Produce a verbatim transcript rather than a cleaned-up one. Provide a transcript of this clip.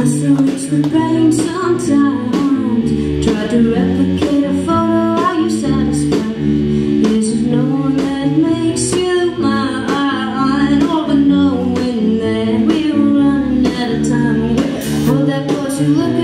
still reach the brain sometimes. Try to replicate a photo, are you satisfied? Years of knowing that makes you mine. Over knowing that we're running out of time. Hold that close, you look